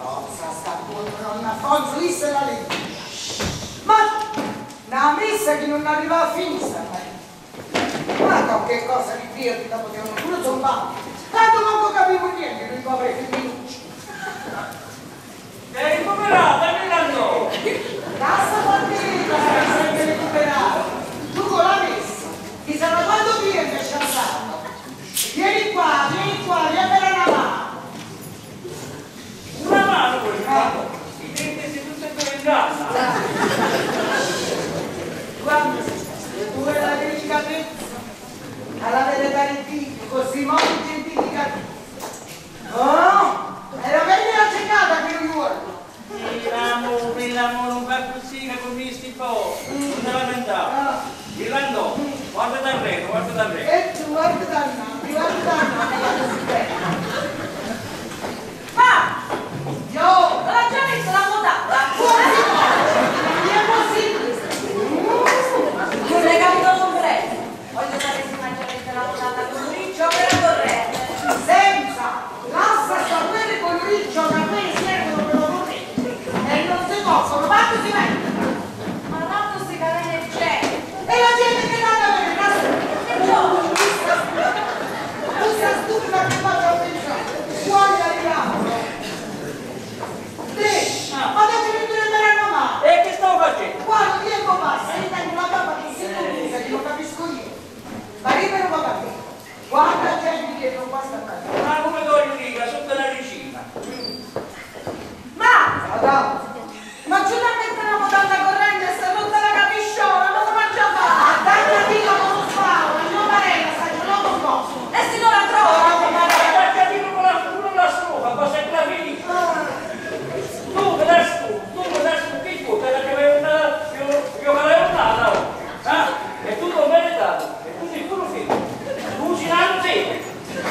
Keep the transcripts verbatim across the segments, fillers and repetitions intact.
Cosa sta buono, nonna Alfonso, disse la legge. Ma una messa che non arriva a finire, ma che cosa di Dio ti dopo che non pure zombare. Tanto non capivo niente, lui poveri femminucci. Sei recuperato, Milano! Cassa partita, sei sempre recuperato. Tu con la messa, chissà da quando viene a sciampato. Vieni qua, vieni qua, vieni per una mano. Una mano vuoi fare? I denti si tutti e due in casa. Quando sei stato? Tu e la delicatezza, alla verità di Dio, così molto identificati. Oh! Era bella accecata che lui vuole. Milano, Milano, non fa così con gli stipo. Non te lamentare. Milano, guarda dal re, guarda dal re. E tu guarda da noi, guarda da noi, guarda si bene. Ma! Io! Non l'ha già visto la modata? Non è possibile! Non l'hai capito comprendere. Voglio sapere se mangiare la modata con un riccio o per la corrente. Senza! Lascia sapere con il riccio che a me servono per lo corrente. E non si possono, quanto si mettono? Ma tanto si cade nel cielo. E la gente che dà da bere, la Che gioco? tu sei stupida che faccio a pensare. Fuori al diavolo! Te! Ma dove mi prenderanno male? E che stavo facendo? Quando il tempo passa, io tengo una gamba che si confusa, che lo capisco io. Ma io me lo va capire. Guarda gente che non basta mai. Ma come voglio dire, sotto la ricina. Ma! Madame, Ma giù da mettere la modata corrente se non te la capisciona, non ti faccio fare! dai una vita con lo sparo, ma non marena, sai, non lo posso. E se non la trovo? Ma hai capito con la con la scopa, cosa è la finita? Tu che dai su, tu che dai su, che tu, te la che avevo una, io, io che avevo una, no? Ah? E tu non me ne dato, e tu sei pure figlio. Tu ci danno te.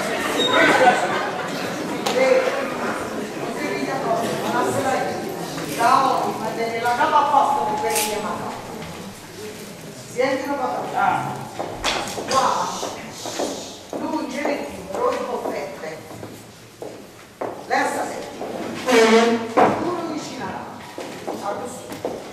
Non si vede cosa, ma non se la vede. Da oggi, ma tenere la capa a posto per quelle mie mani. Sentilo papà. Ah. Qua, lui in genetino, in boffette. Lei sta sempre. Uno vicino a così.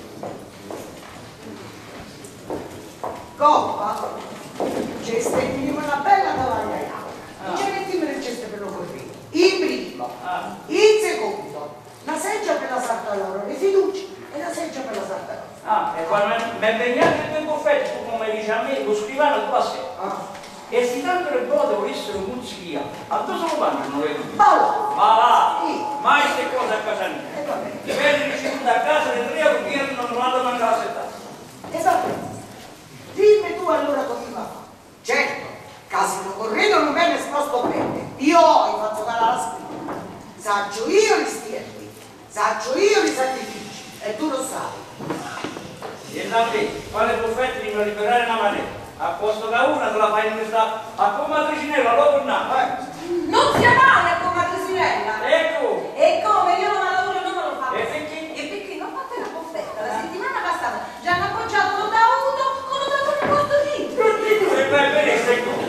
Coppa, c'è stendino una bella tovaglia. In genetino nel cesto per lo correre. Il primo. Ah. Il secondo. La seggia per la sarta loro, le fiducie e la seggia per la sarta loro. Ah, e quando mi impegnate in due buffetti, tu come dici a me, lo scrivano tu a sé. Ah. E se tanto le bote volessero muzzichia, a dove sono mangiano le due? Balla. Ma va! Sì. Mai queste cose a casa mia. E va bene. I belli ricevuti a casa le tre euro che non vanno a mangiare la settata. Esatto. Dimmi tu allora come va. Certo, casi non corredono bene sposto bene. Io ho fatto fare la scritta. Saggio io gli stierti, saggio io gli sacrifici. E tu lo sai. E da te, quale buffetti di non liberare una manetta? A posto da una te la fai in questa a commatricinella, dopo no. Eh. Non sia male a commatricinella! Ecco! E come? Io non me lavoro e non me lo faccio. E perché? E perché non fate la boffetta? La settimana passata già hanno appoggiato lo da auto con lo dato nel posto lì. Tutti due, e vai bene, sei tu.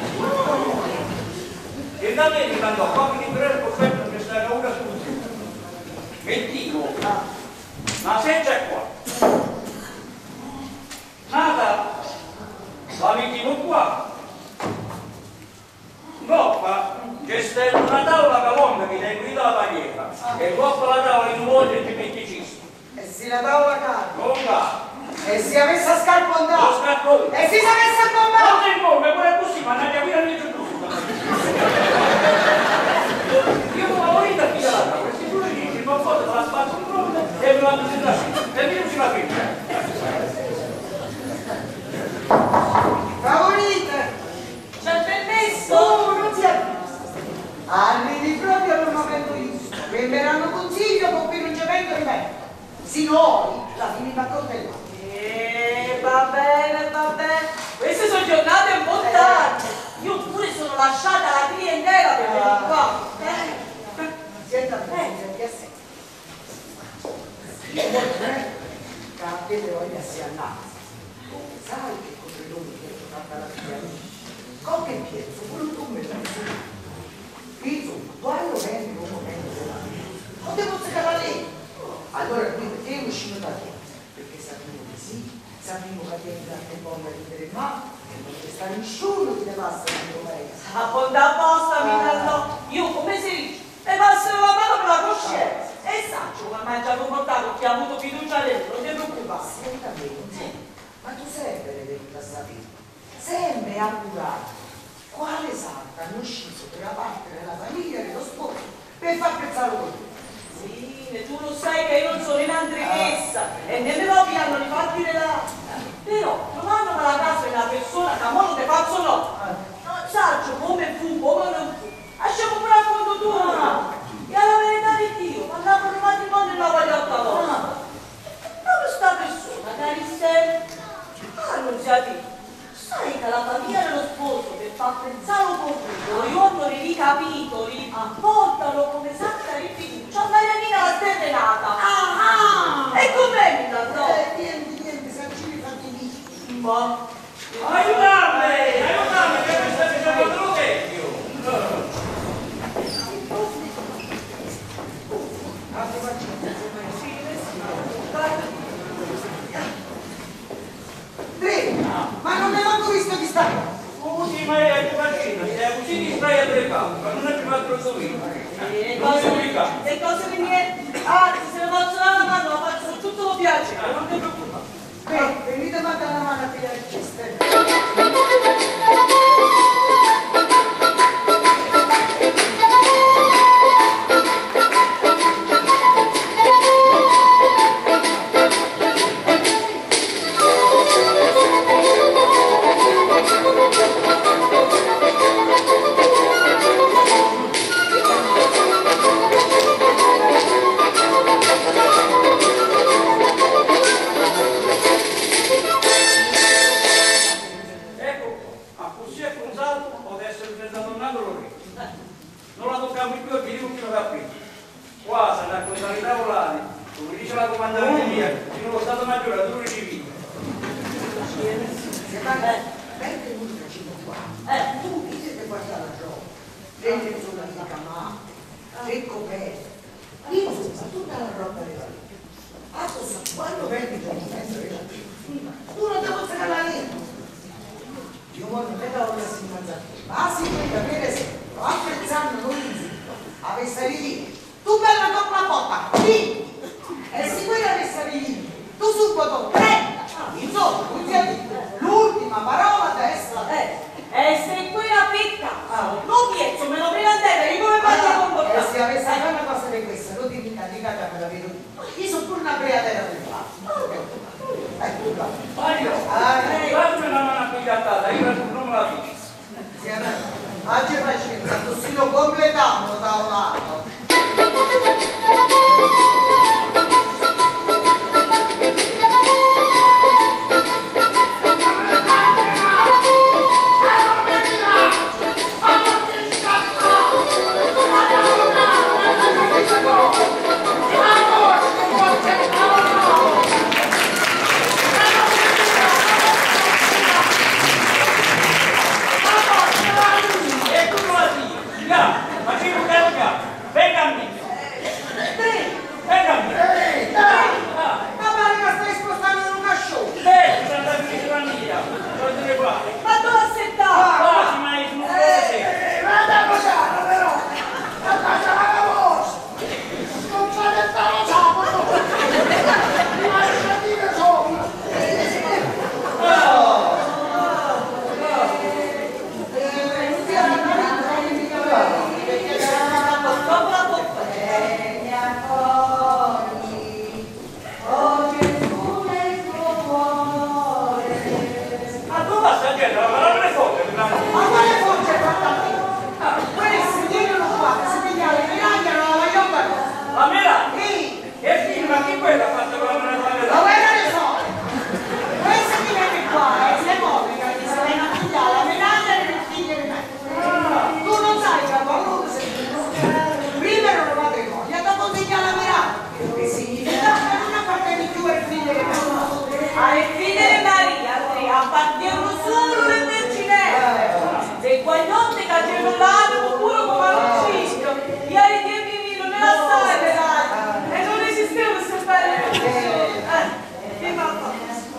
E da me mi mandò, fammi liberare il buffetto che sta una su tutti. Mentino. Ma senza qua. Nata. La mettimo qua. Goppa, c'è stata una tavola calonga che tengo io dalla paglietta. E goppa la tavola in un modo e ti metti cisto. E si la tavola carne. Non va. E si avesse a scarpondare. Lo scatto. E si avesse a Non bombare. sei come, pure è così, ma andate a via il giusto. Io non la voglio da qui dalla tavola, perché tu mi dici, ma foto la spazio in fronte e me la metti da qui. E io non ci la prendo. Favorite. C'è il permesso? Oh, non si è. Arrivi proprio al momento giusto. Prenderanno consiglio con cui non c'è vento di me. Si noi la finiva a coltellare. Eh, va bene, va bene. Queste sono giornate importanti. Io pure sono lasciata la clientela per venire qua. Eh? Sienta bene, senti a sé. Capite voglia si annazza. Sai che corredore che ho fatto alla figlia mia? Con che piezzo, quello tu me l'hai. Insomma, guardo bene come bene. Non devo seccare Allora qui perché è uscito da te? Perché sapevo che sì, sapevo che ti entrate in bomba di tre mani, e non c'è sta nessuno che ti passa in commedia. A ponta apposta, mi no. Io come si dice? E passano la mano per la coscienza. E Sancio mi ha mangiato un portato che ha avuto fiducia dentro, non ti preoccupare. Senta bene, ma tu sempre venuta a sapere, sempre accurato, quale santa hanno uscito per la parte della famiglia dello sposo per far pensare con te? Sì, e tu lo sai che io non sono in andrechessa e nemmeno mi hanno di fatti della... Però, trovandomi alla casa di una persona che a mo non te faccio no. Non saggio come fu, come non fu. Lasciamo pure a conto tu. E alla verità di Dio, quando hanno il matrimonio non la voglio altra volta. Proprio sta persona, cari sempre, annunziati. Sai che la famiglia dello sposo per far pensare un po' più, io non li capitoli, portano come santa rifiducia a Marianina la sterrenata. Ah, ah. E com'è mi la no? Eh, niente, niente, sancini fatti lì. Ma... Aiutarmi! Aiutarmi, che mi stai facendo lo vecchio! Tre, ma non ne ho visto di stare. Scusi, ma è più vicino, sei così distrai a tre campi, ma non è più altro sovino. E Non mi cose, obbliga. e cose di niente. Anzi, se lo faccio dare la mano, lo faccio con tutto lo piacere, non ti preoccupare. Beh, venite a dare la mano a pigliare il ceste. Non la toccavo più e vi dico che non va più. Qua si andrà con i tavolati, come dice la comandante mia, fino allo Stato Maggiore, a due civili. Se parla, benvenuto qua. Eh, tu dite che guarda la roba, prende sulla mia camata, le coperte, insomma, tutta la roba della vita. Adesso, quando prendi il documento della vita, tu non devi fare la lingua. Io non te la voglio assimilare. Ma si può capire se apprezzando non inzitto, avesse lì, tu bella dopo la botta, lì, e se quella avesse lì, tu subito prenda, insomma, l'ultima parola da essere Eh, e se quella picca, non piezzo, me lo prima a terra, io come faccio a comportare? E se avesse fatto una cosa di questa, non ti dimenticate, me la vedo io. Io sono pure una breatera del fatto. Ecco qua. Mario, dammi una mano a pigliata, io non me la dico. Oggi pazienza, così lo completiamo da un lato. E non esistevo se fare Che va a fare?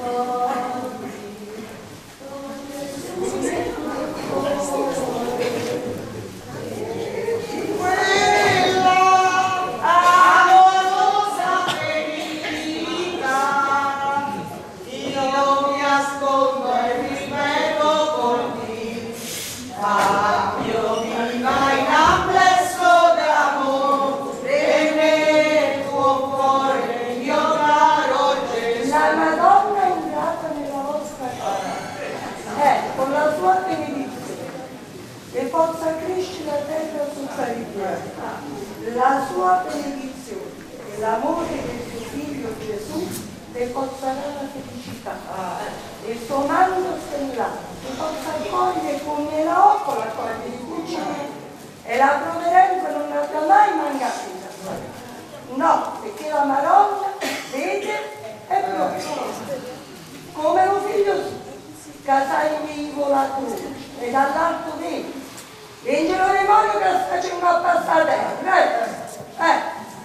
Possa crescere la terra sotto il la sua benedizione e l'amore del suo figlio Gesù le possa dare la felicità e il suo manto stellato le possa accogliere come la occola accoglie i cucini e la provvidenza non avrà mai mancato in casa. No, perché la Madonna vede e provvede come lo figlio che sta in vivo la croce e dall'alto vede l'angelo demonio che sta facendo a passare a terra, eh?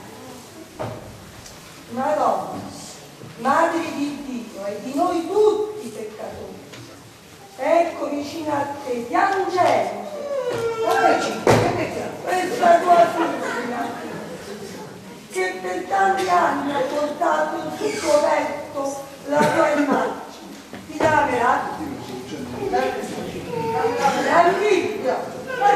Madonna, Madre di Dio e di noi tutti peccatori, ecco vicino a te, piangendo, questa tua figlia, che per tanti anni ha portato sul tuo letto la tua immagine, ti dà meraviglia, meraviglia.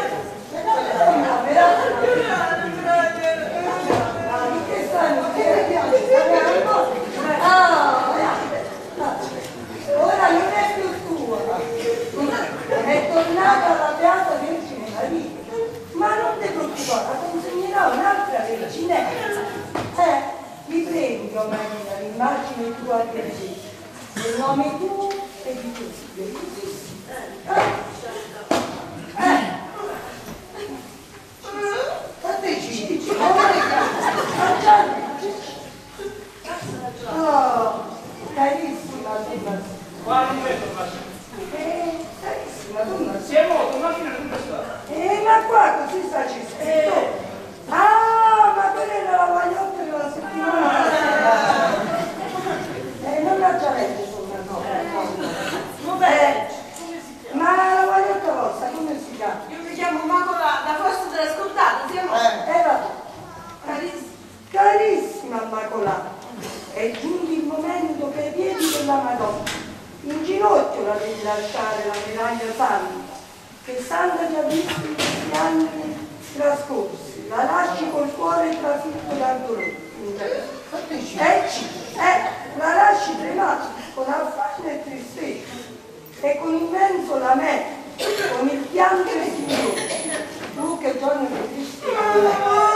Ora non è più tua, è tornata alla Beata Vergine Maria, ma non ti preoccupare, la consegnerà un'altra verginella. Eh, mi prendo Maria l'immagine tua di Gesù, nel nome tuo e di tuo figlio. Eh? Oh, carissima Tommaso. Quale momento faccio? Eh, carissima Tommaso. Si è morto, una fine tutta sta. Eh, ma qua così sta c'è scritto. Ah, ma quella era la vagliotta della settimana. Eh, non la già letto, Tommaso. Eh, ma la vagliotta vostra, come si chiama? Io mi chiamo Immacolata, da forse te l'hai ascoltata, siamo? Eh, va. Carissima. Carissima Immacolata, è giunto il momento per i piedi della Madonna. In ginocchio la devi lasciare la medaglia santa, che santa già visto in questi anni trascorsi. La lasci col cuore trafitto dal dolore. Eh, eh, la lasci tremare con affanno e tristezza e con immenso lamento, con il pianto e il Signore. Tu che giorno di tristezza.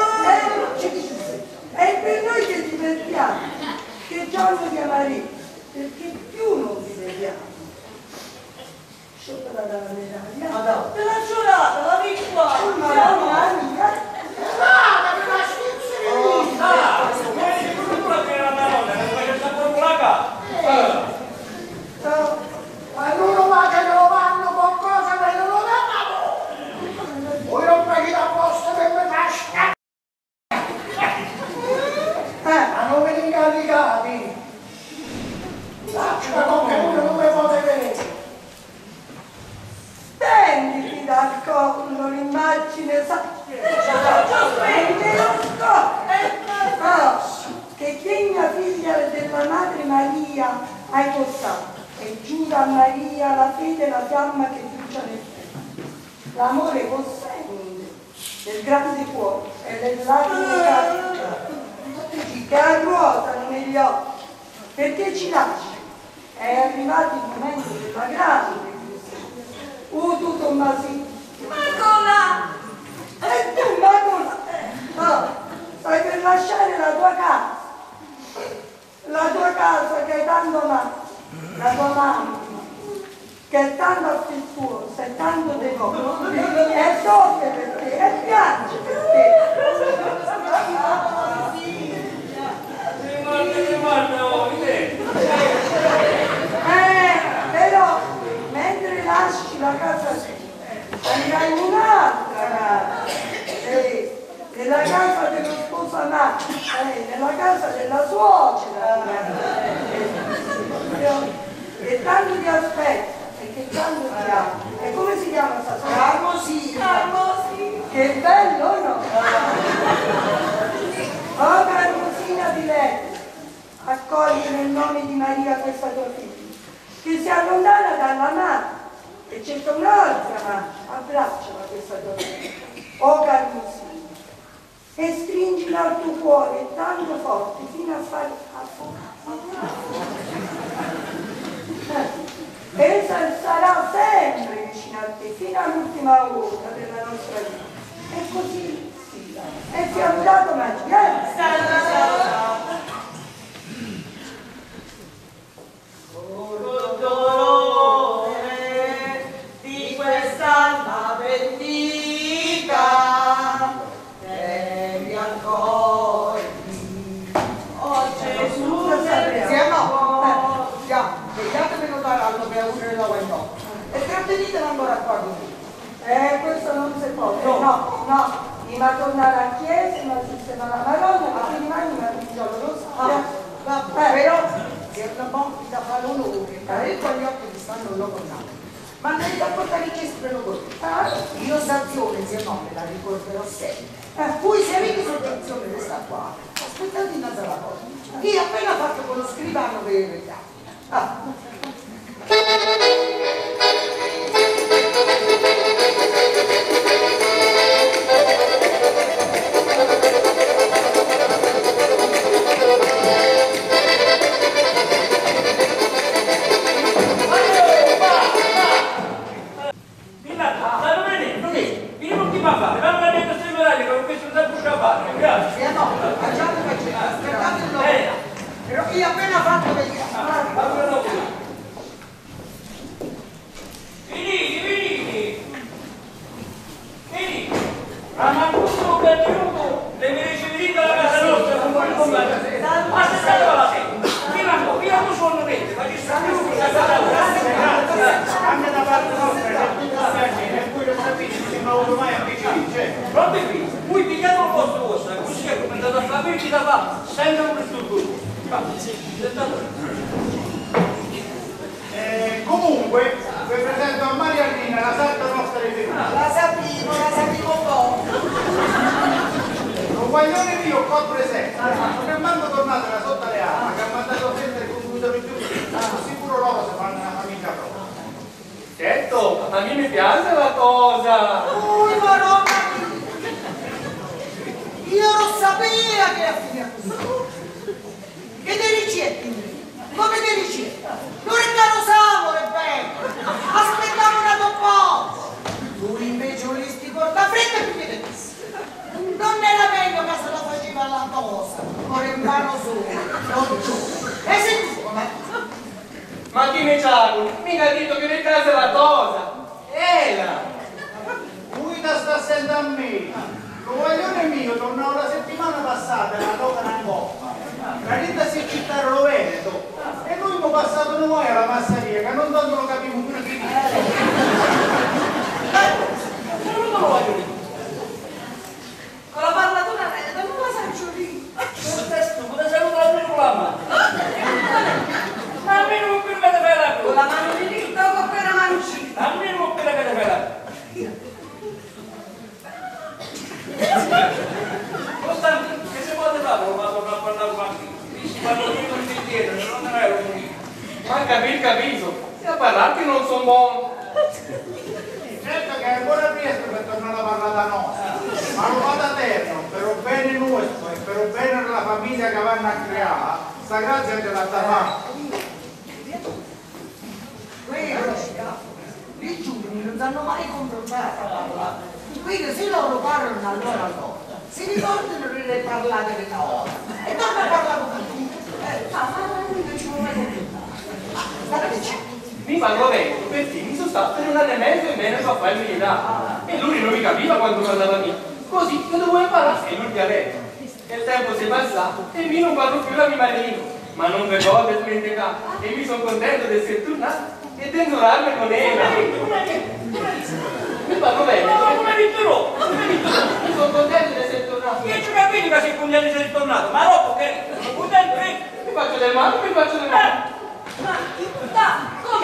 È per noi che ti divertiamo, che giorno di amarezza, perché più non ti vediamo. Sciopera dalla medaglia. Madonna. Te l'ha giurata, la vittoria. Madonna mia. Oh, ah, vedi che cultura che era la Madonna, che faceva sta formula qua. Ma non lo va che lo vanno con cosa che non lo danno. Voi non paghi la posta per me fascia. Ma non ve ne incaricati. Lascia con che uno non mi potete vedere. Prenditi dal collo l'immagine sacra. Prendi lo scopo. Oh, che degna figlia della Madre Maria hai portato. E giura a Maria la fede e la fiamma che brucia nel petto. L'amore possente del grande cuore e le lacrime calde che arruotano negli occhi. Perché ci lasci? È arrivato il momento della grande crisi. Uh, tu Tommasino. Macola! E tu, Macola, no, stai per lasciare la tua casa, la tua casa che hai tanto amato, la tua mamma, che è tanto affettuosa e tanto devota, e soffre per te, e piange per te. Eh, però, mentre lasci la casa tua, andrai in un'altra casa, eh, nella casa dello sposo amato, eh, nella casa della suocera, che tanto ti aspetta e che tanto ti ama. E come si chiama stasera? Carmosina. Carmosina. Che bello, no? Oh Carmosina Diletti, accogli nel nome di Maria questa tua figlia, che si allontana dalla madre e cerca un'altra madre, abbracciala questa tua figlia, oh Carmosina, e stringila al tuo cuore tanto forte fino a fare essa sarà sempre vicino a te fino all'ultima ora della nostra vita. E così sia. E ti ha dato magia. Col dolore di quest'alma bendica, devi accordi. Oh Gesù del Siamo, già, vediate notaranno per augurare la guagliò. E trattenite ancora qua così. Eh, questo non si può. No, no, no. Prima tornare a chiesa, ma sistema la Madonna, ma ti rimani una figliola, lo Ah, so. vabbè, però se una bombita fa l'onore, parecchio agli occhi che stanno lo contando. Ma non da portare il cespero così. Ah, io sanzione, se no, me la ricorderò sempre. Eh, poi se avete sottrazione questa qua, aspettate innanzi alla porta. Io ho appena fatto con lo scrivano per il regalo. Ah. Grazie. Eh no, facciamo facciamo, aspettate un Eh. Però io ho appena fatto vedere. Venite, venite! Venite! Ramanduto benvenuto! Le merece venire alla casa nostra con voi comandare. Aspettate la sera! Fino a noi, fino a noi sono venti, ma ci stanno tutti a casa nostra. Anche da parte nostra è tutto piacere, e poi lo sapete, non sembra avuto mai a piacere. Proprio qui, voi pigliate un posto vostro, così è come andate a fare per chi da fa, senza un istruttore. Eh, comunque, vi presento a Maria Arlina, la sarta nostra riferita. La sapevo, la sapevo un po'. Un guaglione mio qua presente, non è manco tornato da sotto le armi, che ha mandato sempre il computer in giù, sicuro loro si fanno una famiglia propria. Certo, a me mi piace la cosa. Ui, madonna mia! Io non sapevo che era finita così. Che te ricetti? Come te ricetti? Non è caro savore, bello! Aspettavo una dopo! Tu invece volesti portare fretta e più che te disse. Non era meglio che se la faceva la cosa, con il mano solo, non giù. E se tu, ma... Ma chi mi c'ha? Mica ha detto che le case la cosa. Era. Guida sta sentendo a me. Lo guaglione mio tornò la settimana passata alla Rocca Coppa. La Rita si città lo Veneto. E noi abbiamo passato noi alla massaria, che non tanto lo capiamo più di Non lo voglio dire. Con la parlatura veneto, non la faccio lì. Questo stupido, sei venuto almeno con la mano. Ma almeno con quella che te fai la Con la mano di dito, con quella mancina. almeno con quella che te fai la Costante, che si può fare con la a parlare con me? Quando dico il pensiero, non è un unito. Ma capito, capito. Se a parlare che non sono buono. Certo che è ancora presto per tornare a parlare da noi, ma lo vado a terra, per il bene nostro e per il bene della famiglia che vanno a creare, sta grazia ce l'ha da fare. Quello, i giovani non sanno mai confrontare a parlare. Quindi se loro parlano allora allora, si ricordano di parlare della ora e tornano a parlare con tutti. Eh, ma non ci vuole mai confrontare. State zitto. Mi fanno vento perché mi sono stato per un anno e mezzo in Veneto a fare il militare e lui non mi capiva quando parlava mia. Così io dovevo imparare e lui dialetto. E il tempo si è passato e io non parlo più la mia marino, ma non mi ricordo dimenticato e mi sono contento di essere tornato e di entrarmi con ella. Mi parlo bene. Ma come Vittorò? Mi sono contento di essere tornato. Io ci capito che sei contento di essere tornato, ma dopo che sono contento e mi faccio del male, mi faccio del male. Ma, ma, come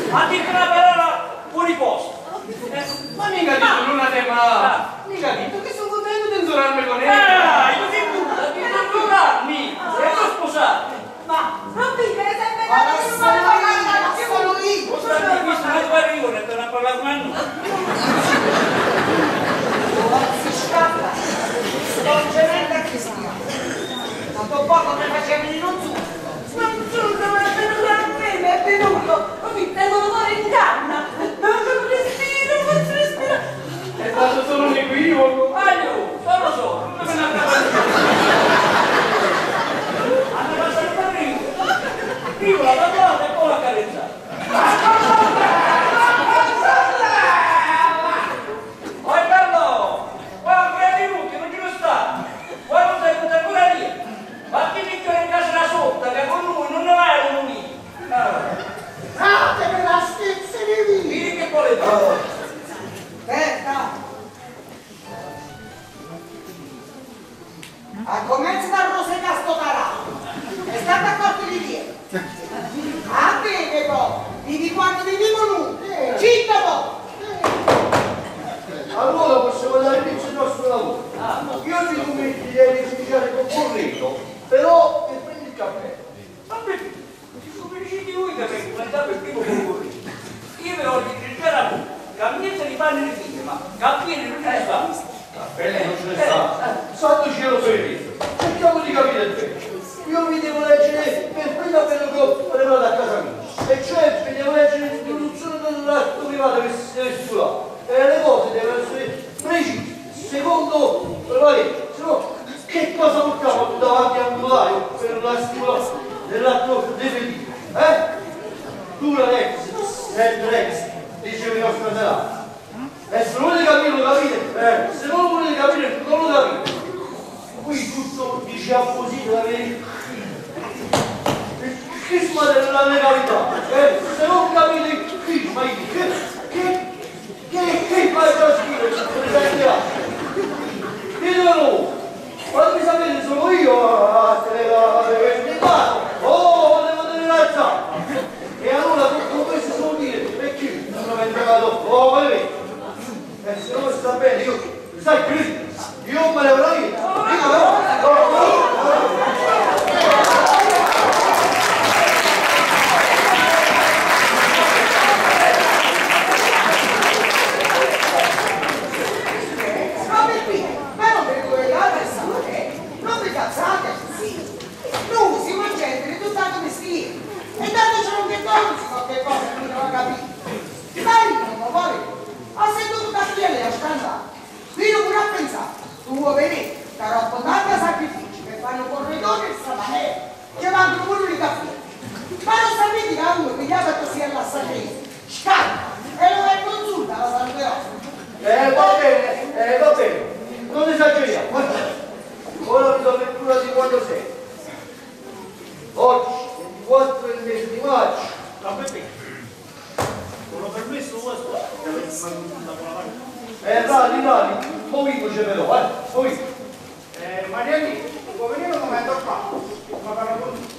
Ha detto una parola fuori posto. Ma mica detto nulla te ma... Mica detto che sono contento di insorarmi con lei. Ah, io ti butta, ti non giocarmi. E non sposare. Ma non dite sempre Ma non sono io, non sono io. Cosa ti visto? Ma tu arrivo, ne torno a parlare con noi. Si scappa. Sto gemendo a Cristiano. Tanto poco me facevi non su. non giusto, ma è venuto a me, mi è venuto. Mi tengono fuori in canna. Non respiro, non respiro. È stato solo un equivoco. Aglio, solo so. Non me ne andavo. Hanno passato il barrigo. Io la tatuata e poi la carezzata. Oi bello! Guarda, tre minuti, non ci può stare. Guarda, non sei venuta ancora lì. Ma chi mi chiede in casa da sotto, che con lui non ne vai a unire. Fatemi la stizza di vita. Vedi che volete. Aspetta. A comienzo da rosetta sto tarato. È stato accorto di dire. A te che poi, vivi quando viviamo noi. Citta poi. Allora possiamo dare inizio al nostro lavoro. Io ti commenti di iniziare con Corredo, però che prendi il caffè. Vabbè, ci sono riusciti voi che avete commentato il primo concorso. Io ve l'ho detto già da voi. Cambiate di panne di figlie, ma campiere non ce ne sta. Caffè non ce ne sta. Santo cielo benedetto, cerchiamo di capire il peggio. Io mi devo leggere per prima quello che ho preparato a casa mia. E cioè mi devo leggere l'introduzione dell'atto privato che si deve stipulare. E le cose devono essere precise, secondo la legge. Se no, che cosa portiamo davanti al notaio per la stipulazione dell'atto definitivo? Eh? Tu la Rex, sempre Rex, dicevi nostra serata. E se non volete capire lo capite, eh, se non lo volete capire non lo capite. Qui tutto diceva così la verità. Il schisma della legalità, eh, se non capite il schisma, che, che, che, che fai da scrivere, ditemelo, fatemi sapere, sono io a tenere oh, devo tenere la zampa. E allora con questo sono dire, perché non mi avete trovato, oh, ma vedi? E se non sta bene, io, sai, qui, io me ne avrò io. Proprio qui, ma non vi collegate a sapere, non vi cazzate così. Noi siamo gente di tutt'altro mestiere. E tanto c'è un che cosa, si fa che cosa che non va a capire. Dai, non lo vuole. Ha sentito Gabriele a scandare. Io pure a pensare, tu vuoi vedere, darò tanti sacrifici per fare un corridore e stramanere. Ci mancano pure i caffè. Ma non sapete che a uno pigliava così alla sagrese, scappa e lo va in consulta alla salute nostra. Eh, va bene, eh, va bene, non esageriamo. Ora mi do lettura di quando sei. Oggi, ventiquattro del mese di maggio. Vabbè, non ho permesso questo, che avessi mangiato con la mano. Eh, radi, radi, povico ce però, eh, povico. Eh, Mariani, può venire un momento qua? Ma parla con lui.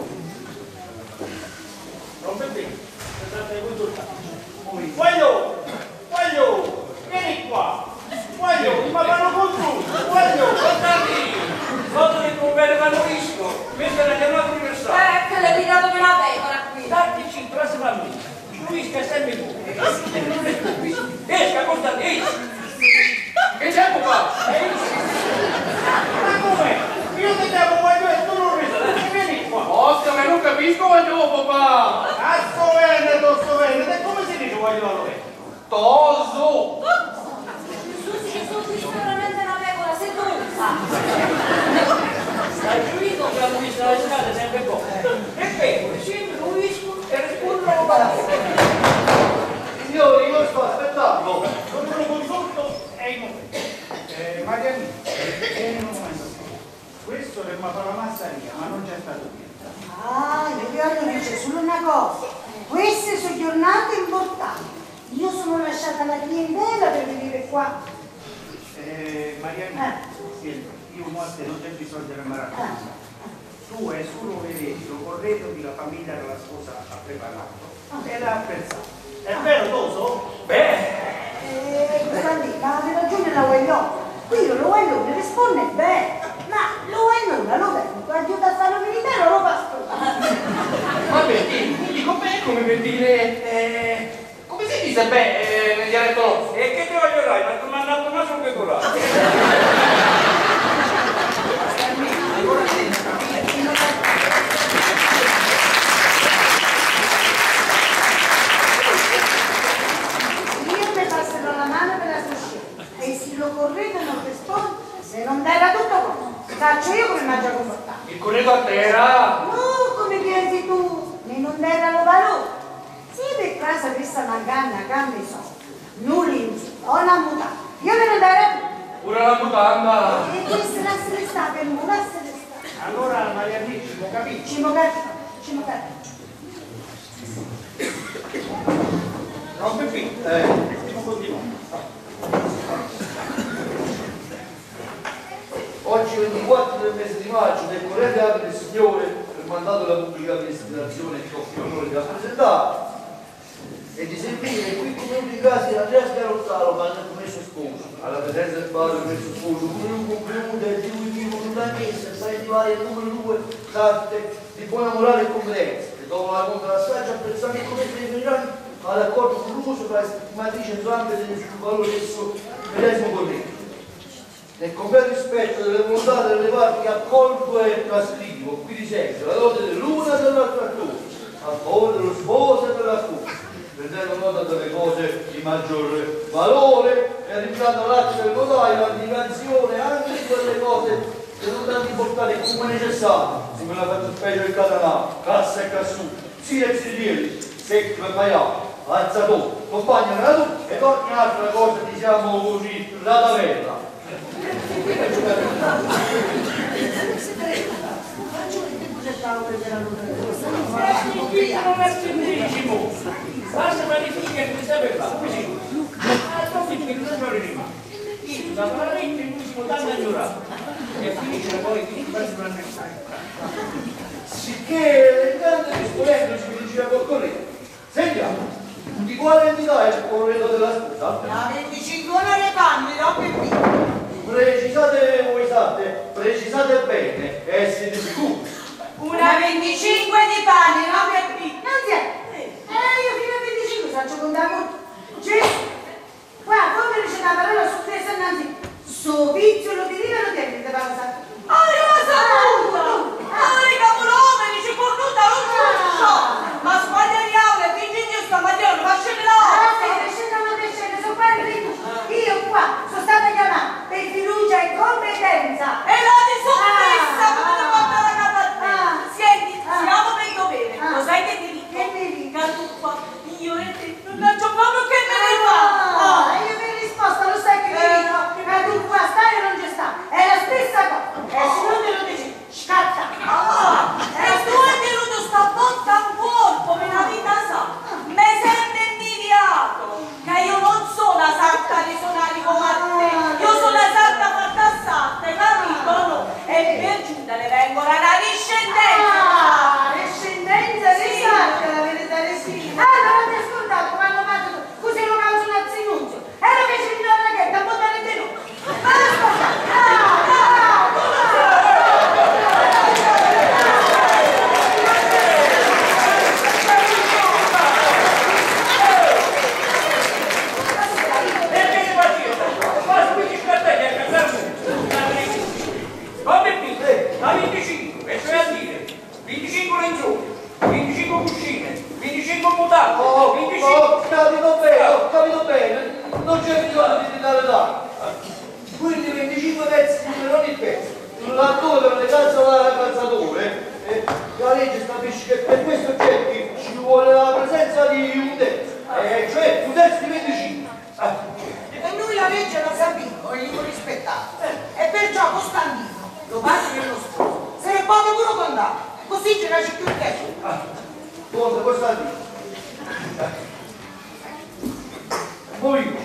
Non per te, si tratta di consulta. Voglio, voglio, vieni qua. Voglio, ma parlo con tu. Voglio. Guardate, quando le problemi vanno visto, questa è la chiamata universale. Eh, che le tirato per la pecora qui. Dateci prossima a me. Luis che sempre tu. Esca, Costante, esca. Che c'è papà? Ma come? Io ti devo voglio e tu non rispondi. Vieni qua. Oscar, ma non capisco voglio papà. Azzo Veneto, sto Veneto. E come si dice voglio a lui? Toso. Susi, che sono sicuramente una pecora seduta. Hai capito che hanno visto le strade sempre buone? E pecore, sempre Luisco e rispondono a Signori, io sto aspettando. Non te lo consulto è il momento. Eh, Mariani, vieni un momento. Questo per ma fa la massaria, ma non c'è stato niente. Ah, io vi voglio dire solo una cosa. Queste sono giornate importanti. Io sono lasciata la clientela per venire qua. Eh, Mariani, Eh. senti, io morte non c'è bisogno di rimanere a casa. tu è solo vedi lo corredo che la famiglia della sposa ha preparato e l'ha apprezzato. È vero, Toso? Beh, Eh, Costantino, ma avete ragione la Guaglione. Qui lo Guaglione risponde bene, ma lo Guaglione lo vedo, aiuta a fare un militare o lo fa studiare? Vabbè, dico beh come per dire... Eh, come si dice beh eh, nel dialetto nostro? e che ti voglio dare? Ma come hanno dato naso che curato? Io mi passerò la mano per la sua scelta e se lo corredo non risponde, se non dai tutto cosa, faccio io come mangio confortato. Il corredo a terra! No, come pensi tu? Ne non dai lo valore. Se per casa questa mancanna cambia i soldi, nulla in più, ho la mutata, io me ne darei più. Pure la mutanda! E questa la se ne sta per mura se ne sta. Allora Maria Dici, lo capisci? Ci mo capito, ci mo capito. Non Pepì, eh, continuiamo. Oggi ventiquattro del mese di maggio del corrente apre del Signore per mandato della pubblica amministrazione che ho l'onore di rappresentare e di servire qui come in casi Andrea Scarozzalo ma hanno commesso sposo alla presenza del padre commesso sposo come un complemuto di cui vivo una messa sai di varie numero due carte di buona morale e competenza che dopo la conta l'assaggio apprezzamento come preveniranno all'accordo con l'uso tra estimatrice entrambe del sul valore esso medesimo corretto. Nel completo rispetto delle volontà delle parti accolgo e trascrivo, qui di sempre, la nota dell'una e dell'altra attore, a favore dello sposo e della sposa, prendendo nota delle cose di maggior valore e arrivando all'atto del notaio la indicazione anche di quelle cose che non danno importante come necessario, come la fattispecie del catanato, cassa e cassù, sia e zirieri, secchio e maiale, alzatore, compagno nella tu e ogni altra cosa diciamo così, la tavella. Non è semplissimo, basta verificare che questa per là, così. Ah, proprio che non sono rimasto. Io da veramente l'ultimo tanto aggiurato. E finisce poi di farsi una Sicché intanto rispondendoci mi diceva col corretto. Sentiamo, di quale entità è il corredo della sposa? La venticinque ore panni, roba e vino. Precisate voi sapete, precisate bene e siete sicuri. Una venticinque di panni, roba e vino. Non si è. Eh, io fino a venticinque faccio contare molto. Gesù, guarda, come dice una parola su te, se innanzi, sto vizio lo ti libero te, mi devo usare. Ah, io la saluto! Ah, i capoloveri, ci portuta, non so! Ma sbagliamo, e quindi io sto mangiando, ma scende là! Ah, sì, crescendo o non crescendo, sono qua in ritmo. Io qua sono stata chiamata per fiducia e competenza. E la disoffessa, come ti porta la capa a te? Ah. Senti, Ah. siamo per dovere, Ah. lo sai che ti dico? Che mi dici? Che tu qua, io e te, non c'ho proprio che me ne fa! Ah, e io per risposta lo sai che mi Eh. dico? Ma tu qua stai o non ci sta? È la stessa cosa. E se non te lo dici, scatta. Ah, e tu hai tenuto sta botta a corpo per la vita sa, mi sembra invidiato, che io non sono la santa di suonare come a te, io sono la santa fatta a santa, capito? No? E per giunta le vengono una discendenza. Ah, discendenza di Sì. santa, la verità di sì. Ah, non ti ascoltato quando vado così lo causa un anzinunzio. E lo fece di una raghetta, a buttare in tenuto. Ma ascolta, ah, ah, Perché ti faccio? Ma quindi scattati a casare come qui? La venticinque, e cioè a dire venticinque lenzuoли, venticinque cuscine, venticinque mutande, Oh, venticinque... ho capito bene, ho capito bene, non c'è bisogno di dare dare. Quindi venticinque pezzi di per ogni pezzo. Laddove per le calzate da calzatore, eh, la legge stabilisce che per questi oggetti ci vuole la presenza di un terzo, eh, cioè un terzo di venticinque. Ah. e noi la legge la sappiamo e lo rispettavo. E perciò Costantino, lo padre dello sposo, se ne può pure contare. Così ce la c'è più tempo. Ah, conta Costantino. Voi.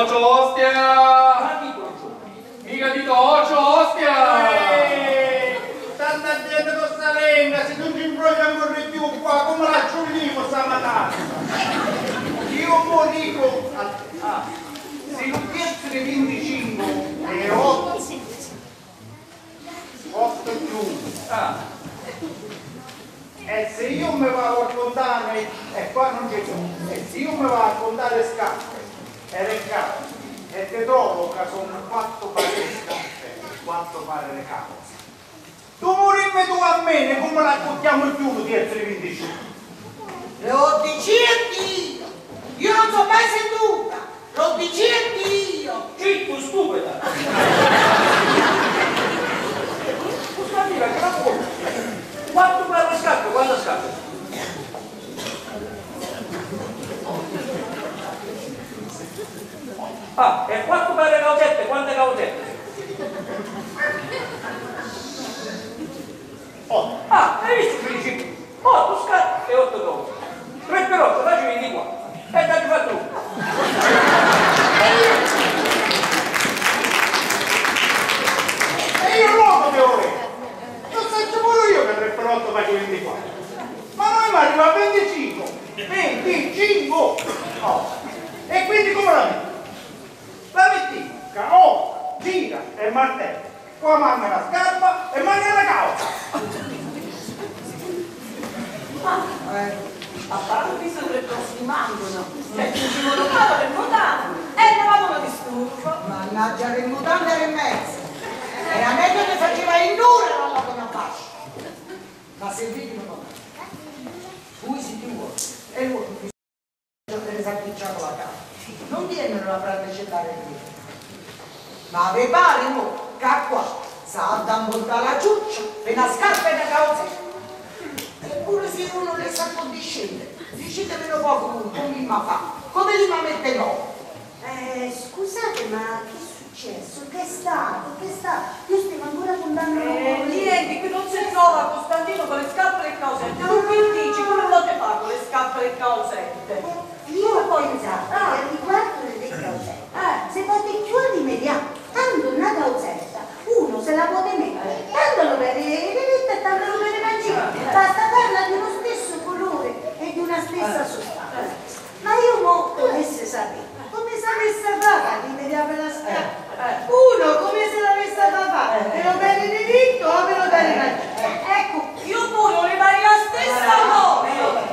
Ocio, ostia! Ma chi Ocio? Mica dito Ocio, ostia! Eeeh, tanta gente con sta lenga, se non ci imbroglia ancora di più qua, come la ciullimo stamattina? Io morico, ah, se non piazzo di venticinque e otto, otto più, ah. E se io mi vado a contare, e qua non c'è più, e se io mi vado a contare le scarpe e le carte, e ti trovo che sono quattro pari di scarpe, quattro pari di carte. Tu morimmi tu a me, come raccontiamo il più di essere venticinque? Lo dici Dio! Io non sono mai seduta! Lo dici Dio! Zitto, stupida! Questa amica che la vuole? Quanto per le scarpe? Quante scarpe? Ah, e quanto per le causette? Quante causette? Oh, Ah, hai visto che dici? otto scarpe e otto cose. tre per otto, facci ventiquattro. E dai fatto uno. e io l'uomo che ore? Non so pure io che tre per otto faccio ventiquattro. Ma noi mi arriva a venticinque. venticinque! Oh. E quindi come la metti? La metti, caò, gira e martello. Poi manca la scarpa e manca la causa. Eh, a parte visto che le prossimi mancano, cioè ci si volevano per votare e non avevano disturbo. Mannaggia che mutande era in mezzo! Era meglio che faceva in dura la lotta una fascia! Ma sentite una cosa, voi siete uomini e l'uomo bisogna tenere sacchicciato la casa. Non viene la prende cellare lì. Ma vi pare mo che qua sa da montare la ciuccia per una scarpa e una calzetta? Eppure se uno le sa condiscendere, decidemelo poco come mi fa, come li ma mette no. Eh, scusate, ma che è successo? Che è stato? Che è stato? Io stiamo ancora contando Eh, niente, qui non si trova Costantino con le scarpe e le causette. Non mi dici come lo te fa con le scarpe e le causette? Io ho pensato Ah. che riguardo le causette, Eh. se fate chiudere immediato, tanto una causetta, uno se la può mettere, tanto lo vede le diritte e tanto lo vede mangiare, basta farla di uno stesso colore e di una stessa sostanza. Ma io mo dovesse sapere, come se avesse fatta di mediare la scarpa, uno come se l'avesse fatta, me lo vede diritto o me lo vede mangiare. Ecco, io pure volevo la stessa cosa.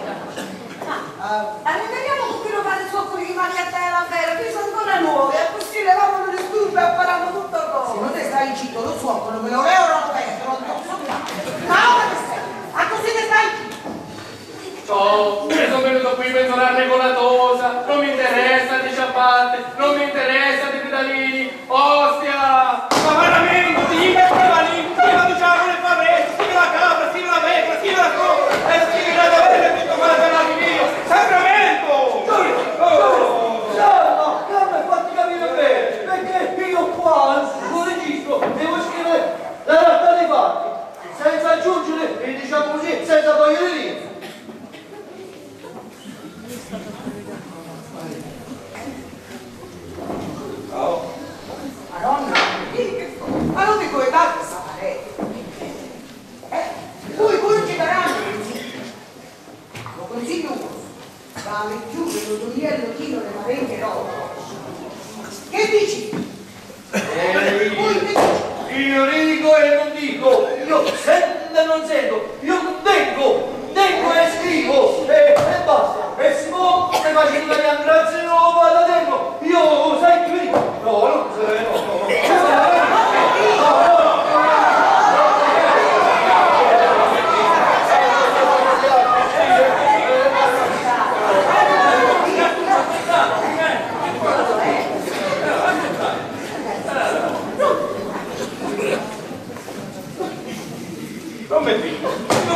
Allora vediamo con chi lo fa il suo di magliatella vera, qui sono ancora nuove, e così levavano le sturbe e parlavano tutto Se cose. non te stai zitto, lo so, non me lo leo, non lo vedo, non lo so fare. Ma ora che stai? A così che stai zitto? Oh, io sono venuto qui per una regolatosa, non mi interessa di ciabatte, non mi interessa di pedalini, ostia! Ma veramente, ti metteva lì, ti vado con le favelle, scrivi la capra, scrivi la vecchia, scrivi la cosa, e scrivi la davvero e tutto quello per la mia. Sacramento! No, no, calma e fatti capire bene, perché io qua, sul registro, devo scrivere la realtà dei fatti, senza aggiungere, e diciamo così, senza togliere lì. Oh, Madonna, che ma non dico che tanto sta parecchio. Eh, lui pure ci daranno lo consiglio uno. Vale chiudere lo gioiello chilo le marenghe roba. Che dici? Eh, Voi che dici? io dico e non dico, io sento e non sento, io tengo, tengo e scrivo, e, e basta. E si può, se faccio italiano, grazie, non vado a tempo, io sai che mi dico, no, non se no, no, no. Non mi dico, non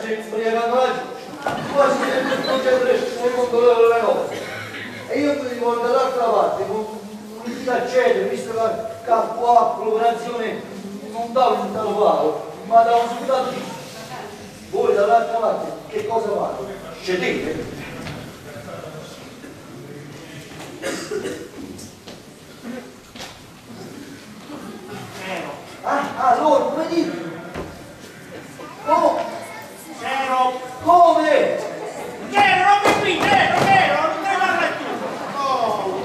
si sbriacando la giusta, quasi non c'è nel mondo delle cose. E io mi rivolgo dall'altra parte, con un'idea accedere, visto che qua l'operazione non dà un risultato chiaro, ma dà un risultato di... Voi dall'altra parte che cosa fate? Cedete? Ah, ah, loro, come dite? Oh! Zero! Come? Zero, non qui, zero, zero, non devo parlare tu! Oh!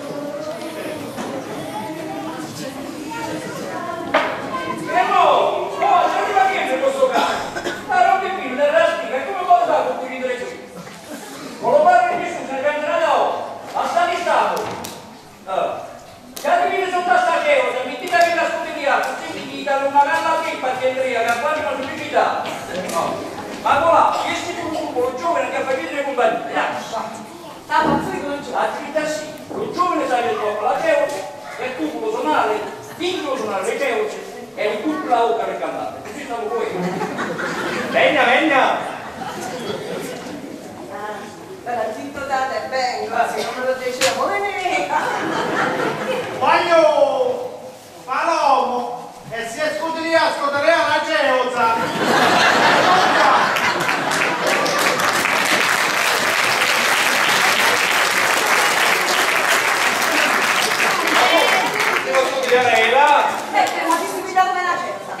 E mo, mo, se arriva niente in questo caso. Ma non mi più, della stica, e come può fare con cui ridere qui? Non lo parlo di Gesù, se ne canterà da ora. Ma sta di stato. Ah. Cattivini sono da sta geosa, mi dite che la scuderia, così mi dite una galla pippa di Andrea, che ha fatto una pubblicità. Ma voilà, questi è un gruppo giovane che ha fatto le compagnie. Ah, ma sai come c'è? Attività sì, lo giovane sa che troppo la geosa, è il cupolo sonale, vincolo sonale, le geose, e il cupolo la oca per cantare. Così siamo voi. Venga, venga! Era zitto date e vengo, se non me lo diceva, venire! Voglio Palomo e si è scuderia a scuderia la geosa! Devo studiare là. Eh, ma ti si guida come la cesta!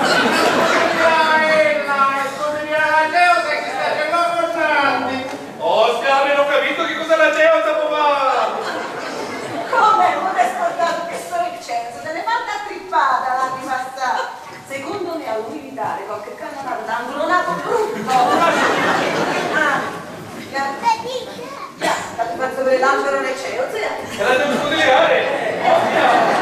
Ostia, avevo capito che cos'è la geosa, papà! Come non è scordato che sono Vincenzo? Se ne fatta trippata l'anno passato! Secondo me all'umilitare qualche cannonata da angolonato brutto! Ah, già, già, ti faccio vedere l'angelo nel cielo, zia! E la devo studiare! Ostia!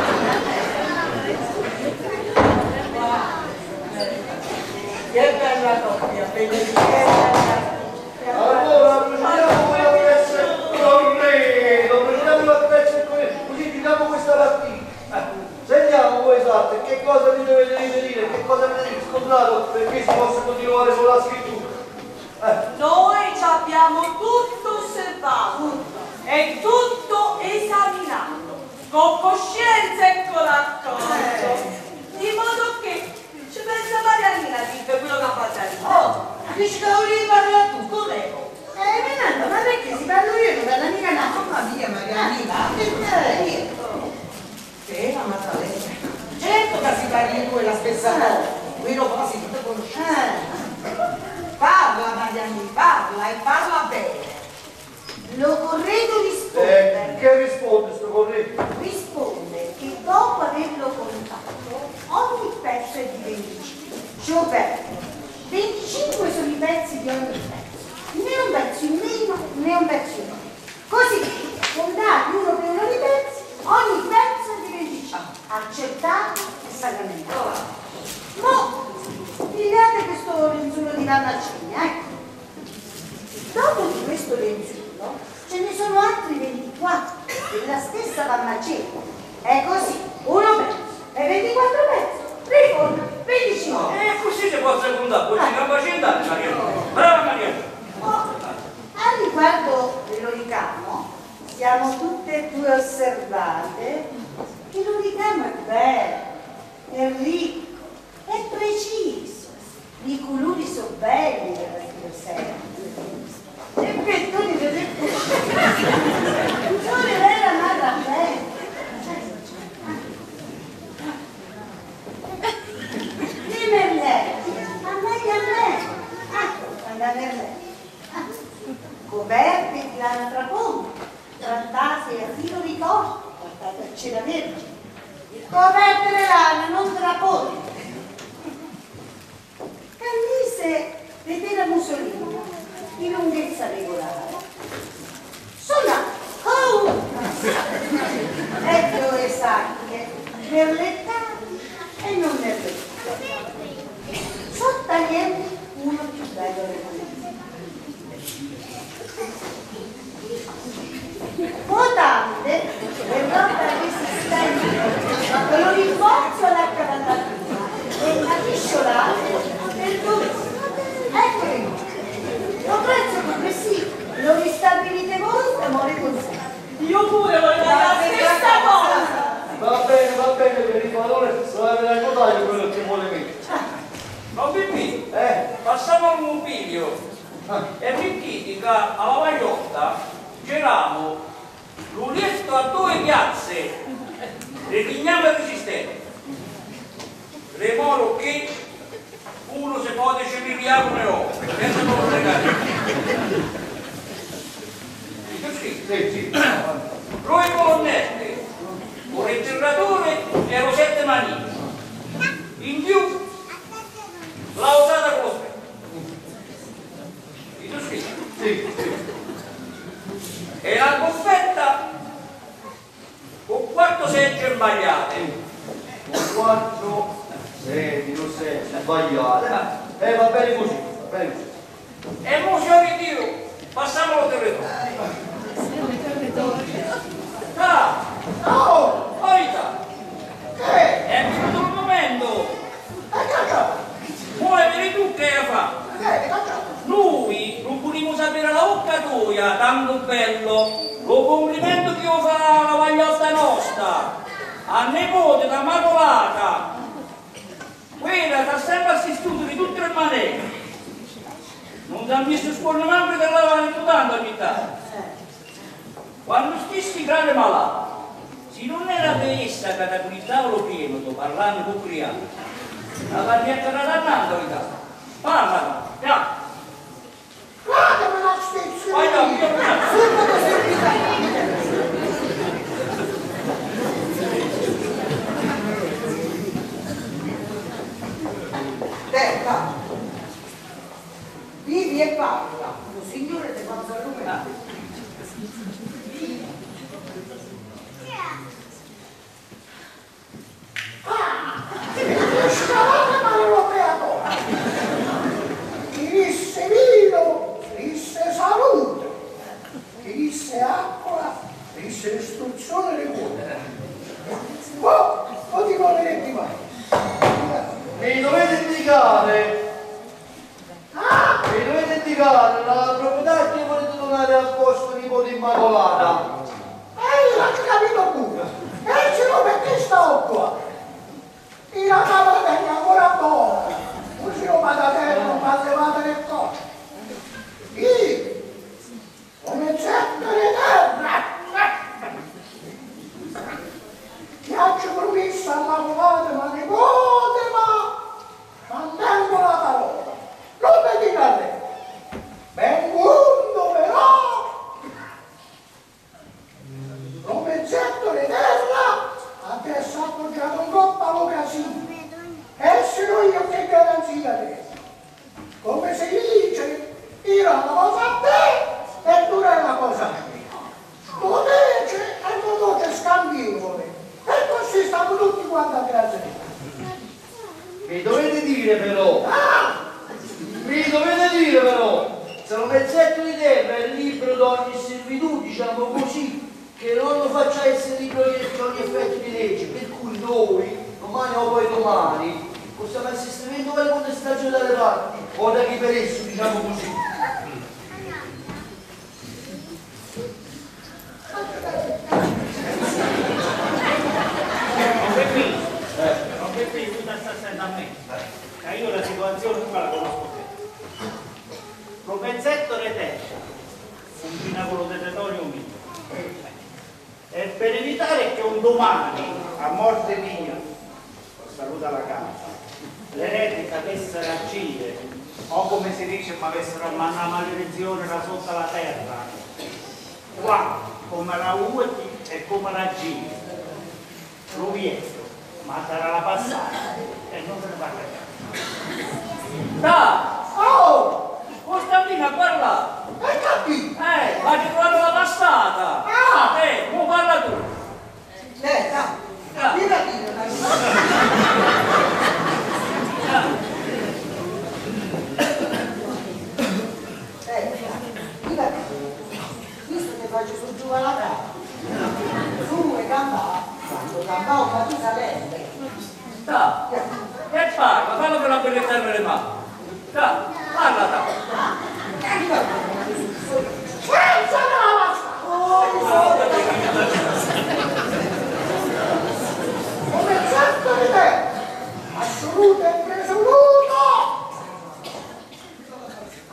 Che bella coppia, bellissima. Allora, procediamo con la pressa corredo, procediamo con la pressa corredo, così finiamo questa partita. Sentiamo voi esatto, che cosa vi dovete riferire, che cosa avete riscontrato perché si possa continuare con la scrittura. Eh. Noi ci abbiamo tutto osservato e tutto esaminato, con coscienza e coraggio, di modo che ci pensa Marianina a dire quello che ha fatto. Oh, dici che volevi parlare tu, come? Eh, Minanda, ma perché si parlo io, non parla mica la mamma mia, Marianina. Eh, Che la Maddalena? Certo che si parli di quella stessa cosa. Qui lo quasi tutte conoscenze. Parla, Marianina, parla e parla bene. lo corredo risponde. Eh, che risponde sto corredo? Risponde che dopo averlo contato ogni pezzo è di venticinque. Cioè, venticinque sono i pezzi di ogni pezzo. Né un pezzo in meno, né un pezzo in meno. Così, contati uno per uno di pezzi, ogni pezzo è di venticinque. Accertato e sagamente. Mo, pigliate questo lenzuolo di Vannaccini, ecco. Dopo di questo lenzuolo ce ne sono altri ventiquattro della stessa Vannaccini. È così, uno pezzo e ventiquattro pezzi, riforma venticinque. E così si può secondare, poi ci cambia cent'anni, Maria. Brava Maria. Oh, a riguardo dell'oricamo, siamo tutte e due osservate che l'oricamo è bello, è ricco, è preciso, i colori sono belli per la e per tu li vedete non era nada bene. Di merletti, a me di a me, ecco, a merletti. Coperte di lana traponte, trattate a filo di corpo, trattate a cera vergine. Coperte di lana, non traponte. Camicie di tela Mussolini, di lunghezza regolare. Sono oh! E due sacche, merlettati e non merlettati. Sono taglienti uno più bello dell'altro. Votante per roba resistente, con un rinforzo alla cavallatura e adisciolate per dove figlio e mi dici che alla Vagliotta c'eravamo l'ulietto a due piazze le ligname resistenti le moro che uno se può decidere come ho senza non legare sì, sì. Due colonnette un interratore e lo sette manini in più l'ha usata con lo specchio tu scrivi? Sì, sì. E la buffetta con quattro segge sbagliate con quattro seggi, non seggi sbagliate e eh, va bene così, va bene così e mo signori Dio passiamo al territorio ah, oh, oita Che? è venuto il momento Hai cacciato? vuoi vedere tu che hai fatto? Che hai cacciato? Noi non vogliamo sapere la bocca tua, tanto bello, lo complimento che io fa alla Vagliotta nostra, a nipote da Macolata, quella che ha sempre assistito di tutte le maniere, non ti ha messo scuola manco che lavare imputando ogni tanto. Quando stessi grave malato, se non era per essa che da quel tavolo pieno, parlando con Criano, la varietta era dannata in casa, parlano, già. Guardami la stessa! Vai no, io Detta, vivi e parla, lo Signore ti fa salutare. Ah, che scalata ma non l'ho creato! Chi disse vino, disse salute, chi disse acqua, disse istruzione del cuore. Oh, non ti volerete mai. mi dovete indicare Ah! mi dovete indicare la proprietà che volete donare al vostro nipote Immacolata E l'ha capito pure. E ce lo perché sto qua. E la camera è ancora buona. Non si lo vada a terra, non va levata nel corpo. Io, come certo di terra, piaccio promesso all'avvocato, ma nipote, ma mantengo la parola. Non mi dica a te. Vengundo però, come certo di terra, adesso ha appoggiato un coppa all'occasione. E se no io che garanzia te? Come si dice, io una cosa a te e tu hai una cosa a me. Lo dice e non c'è scambievole. E così stiamo tutti quanti a casa. mi dovete dire però Ah! mi dovete dire però se un pezzetto di terra è libero da ogni servitù, diciamo così, che non lo faccia essere libero di ogni effetto di legge, per cui noi domani o poi domani possiamo assistere in due contestazioni dalle parti o da chi per esso, diciamo così. non è qui, non è qui, tu sta sentendo a me, che io la situazione qua la conosco te. Lo pezzetto di terra, un pinacolo di territorio mio, e per evitare che un domani, a morte mia, saluta la casa, l'erede capessero a agire, o come si dice, ma avessero una maledizione da sotto la terra, qua, come la ueti e come la gira, lo vietto, ma sarà la passata e non se ne parla più. Da! Oh! Costantino parla! Hai capito? Eh, ma ti trovato la passata! Ah! Eh, come parla tu? Eh, dai, viva Dio, Eh, viva Dio. Visto che faccio su giù alla casa. Su e gamba, quando gamba ho fatto salente. Da! Che parla? Fallo per abbellezzare le mani! Da! Parla da! Viva Dio. Senza la basta! Oh, come certo di te, assoluto e presoluto,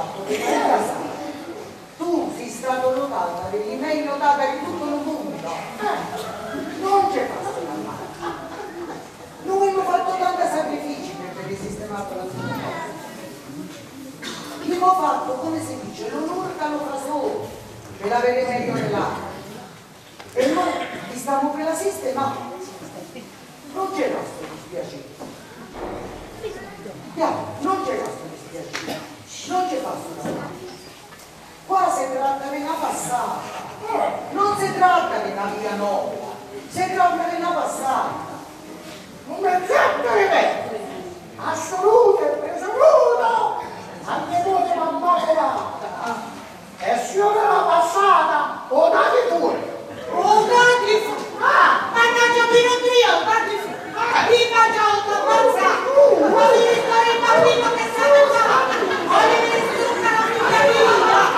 fatto che sei casato. Tu sei stato notato, avevi meglio notata di tutto il mondo. Eh, non c'è fatto una mano. Noi abbiamo fatto tanti sacrifici per aver sistemato la tua casa. Abbiamo fatto, come si dice, l'onurcano fra solo per avere meglio nell'acqua. E noi ti stiamo per la sistema. Non c'è nostro dispiacere. Andiamo, non c'è nostro dispiacere. Non c'è fatto una mano. Qua si tratta di una passata, non si tratta di una via nuova, si tratta di una passata. Un esatto ripeto, assoluto e presoluto, anche voi di mamma colata, e se io la passata, o date pure. O date pure. Ah, ma non c'è più trio, date pure. Prima già ho ammazzato, ma mi ricordo il bambino che sta mangiando, voglio vedere tutta la figlia vita.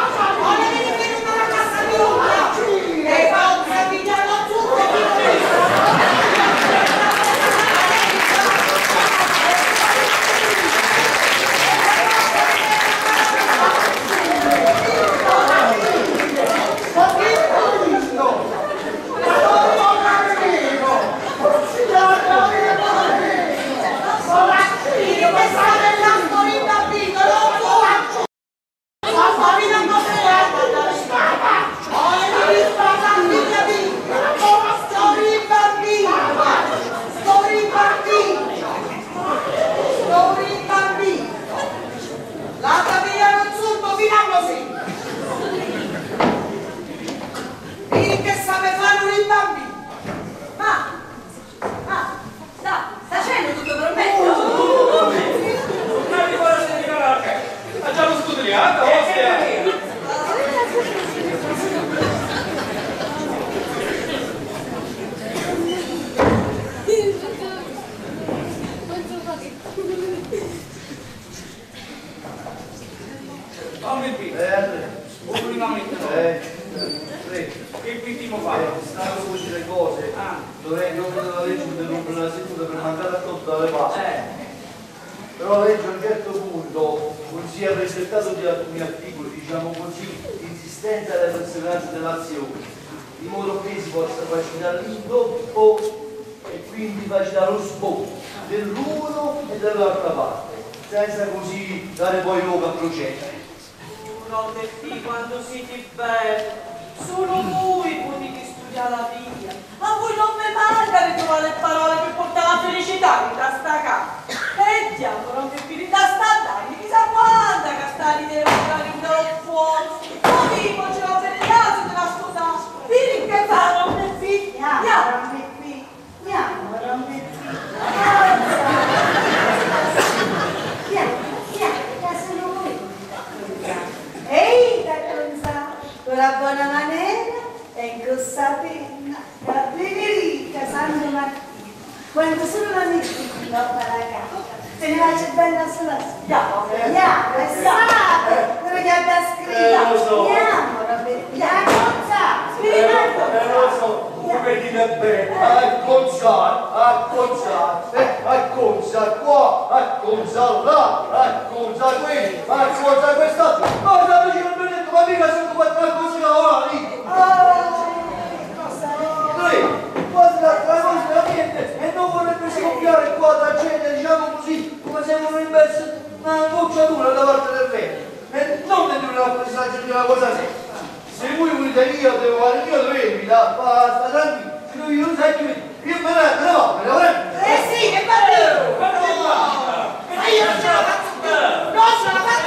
E fa un capitano tutto senza così dare poi luogo a procedere. No, Teffi, quando siete belli, solo voi potete studiare la vita. A voi non mi manca di trovare le parole per portare la felicità in sta casa. E diamo, non che finita sta andando, chissà quanta castani deve fare in del fuoco. Ma vivo, ce l'ho per il caso di la scusa. Vieni che fa, non mi figli. Andiamo, Teffi, andiamo, non mi figli. Ehi, Caconza, con la buona maniera e in questa penna, la benedica Santo Martino, quando sono la mia figlia la casa, se ne faccio bella sulla schiava, andiamo, è stato, quello che abbia scritto, andiamo, Roberto, Caconza, spirito, come dite bene, a conciare, a conciare, a conciare qua, a conciare là, a conciare qui, a conciare quest'altro. Ma da vicino al benedetto, ma mica sono come una cosa che ora lì. Lei, quasi l'altra cosa da niente, e non vorrebbe scoppiare qua da gente, diciamo così, come se non invece una bocciatura da parte del vento. E non dentro una prestazione di una cosa seria. Se voi volete io devo fare il mio dovere, mi dà, basta, tranquillo, se non io non sai che io me ne me ne vado, me ne vorrei. Eh sì, che bello! Ma io non ce la faccio più! Non ce la faccio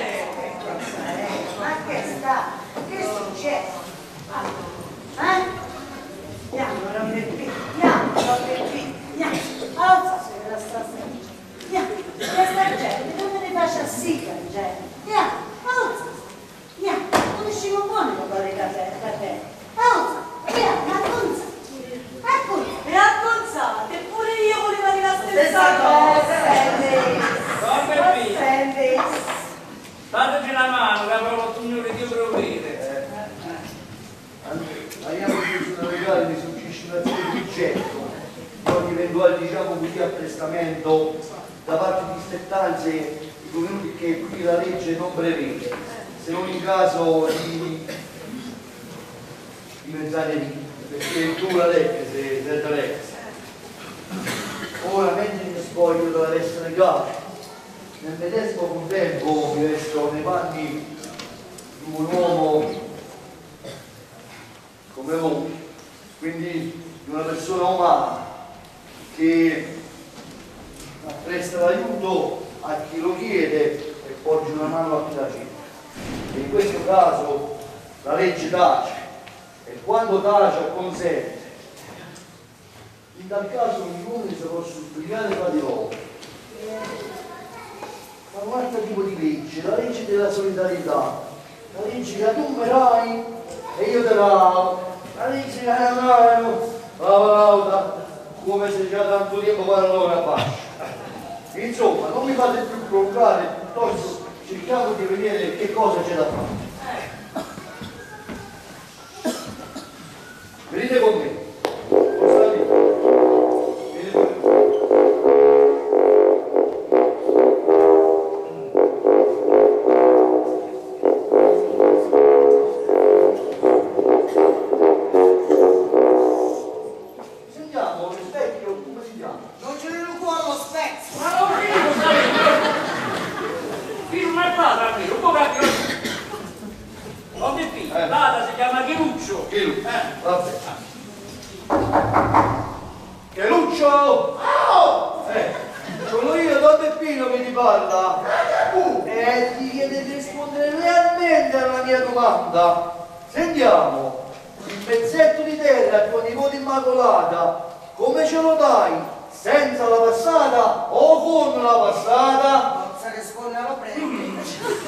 più! ma che sta? Che è successo? Eh? Andiamo, Roberto, andiamo, Roberto, andiamo, alza sulla stasera, andiamo, questa gente, non me ne faccia sì, gente, andiamo, alza, andiamo, non usciamo buoni con le caffè, caffè, alza, andiamo, racconza, racconza. E racconzate, pure io volevo dire la stessa Stessa cosa. Non per me. Senti, Dateci la mano che avrò l'autunno che Dio provvede. Andiamo qui sulla legale di successione di getto, ogni eventuale diciamo così apprestamento da parte di spettanze che qui la legge non prevede, se non in caso di, di mezzaneria, perché tu la legge sei senza legge. Ora mentre mi spoglio dalla veste legale, nel medesimo contempo mi vesto nei panni di un uomo come voi, quindi di una persona umana che presta l'aiuto a chi lo chiede e porge una mano a chi la chiede. E in questo caso la legge tace, e quando tace consente. In tal caso gli uomini si possono supplicare tra di loro. Ma un altro tipo di legge, la legge della solidarietà, la legge che tu mi dai e io te lavo, la legge che la mano lava l'auto, come se già tanto tempo parlo a fascia. Insomma, non mi fate più prolungare, piuttosto cerchiamo di vedere che cosa c'è da fare. Venite con me. Sentiamo, il pezzetto di terra a tua nipote immacolata, come ce lo dai? Senza la passata o con la passata? Non se risponde alla prega.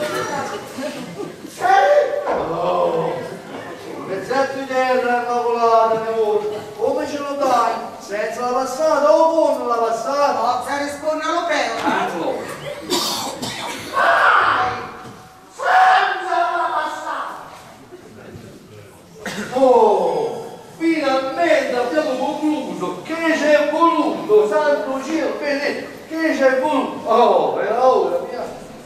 Oh, il pezzetto di terra immacolata, nipote, come ce lo dai? Senza la passata o con la passata? Non se risponde alla prega. Oh, finalmente abbiamo concluso, che c'è voluto, santo cielo, vedete, che c'è voluto, oh, e ora, mia.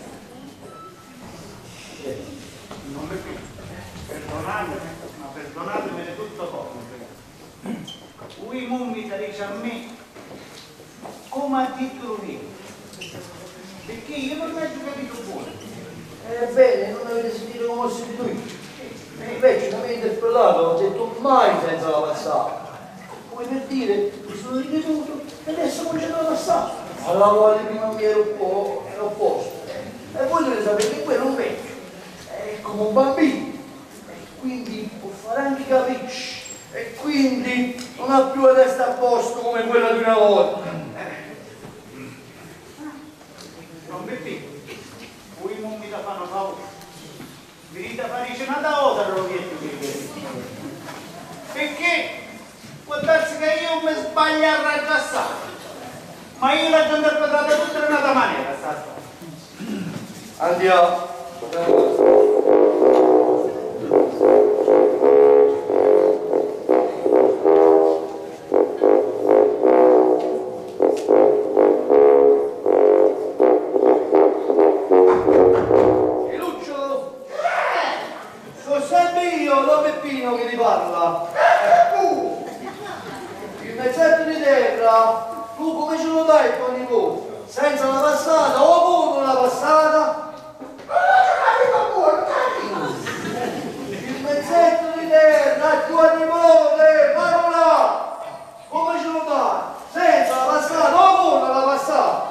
Non mi piace, perdonatemi, ma perdonatemi di tutto poco. Ui mummi dice a me, come ha detto lui, perché io non ho capito buono. Ebbene, non avete sentito come ho sentito io. Invece non mi ha interpellato, ho detto mai senza la passata. Come per dire, mi sono ripetuto e adesso non c'è la passata. Alla quale prima mi ero un po' ero opposto. E voi dovete sapere che quello è un vecchio, è come un bambino, e quindi può fare anche i capricci, e quindi non ha più la testa a posto come quella di una volta. Non mi piace, voi non mi da fanno paura. Venite a fare cenata a osa, Rovietto, perché può darsi che io mi sbaglio a raggiassare, ma io l'ho interpretata tutta in un'altra maniera, sta storia. Andiamo. Che ti parla? Uh, il pezzetto di terra, tu come ce lo dai tuo nipote? Senza la passata o con la passata? Il pezzetto di terra a tua nipote, parola! Come ce lo dai? Senza la passata o con la passata?